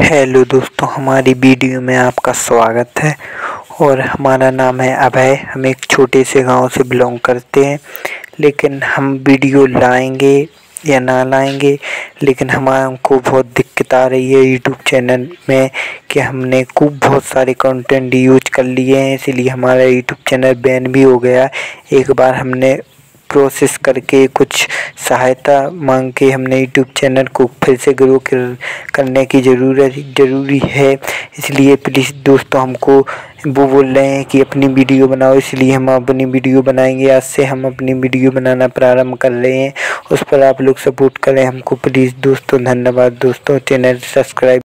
Hello दोस्तों, हमारी video में आपका स्वागत है। और हमारा नाम है अभय। हम एक छोटे से गांव से बिलोंग करते हैं, लेकिन हम वीडियो लाएंगे या ना लाएंगे, लेकिन हमको बहुत दिक्कत आ रही है यूट्यूब चैनल में कि हमने बहुत सारे कंटेंट यूज कर लिए हैं, इसीलिए हमारा यूट्यूब चैनल बैन भी हो गया। एक बार हमने प्रोसेस करके कुछ सहायता मांग के हमने यूट्यूब चैनल को फिर से ग्रो करने की ज़रूरी है। इसलिए प्लीज़ दोस्तों, हमको वो बोल रहे हैं कि अपनी वीडियो बनाओ, इसलिए हम अपनी वीडियो बनाएंगे। आज से हम अपनी वीडियो बनाना प्रारंभ कर रहे हैं, उस पर आप लोग सपोर्ट करें हमको प्लीज़ दोस्तों। धन्यवाद दोस्तों। Channel subscribe